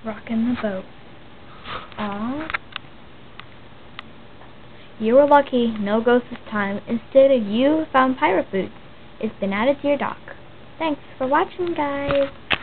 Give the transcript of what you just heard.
Rocking the boat. Aww. You were lucky. No ghosts this time. Instead, you found pirate boots. It's been added to your dock. Thanks for watching, guys.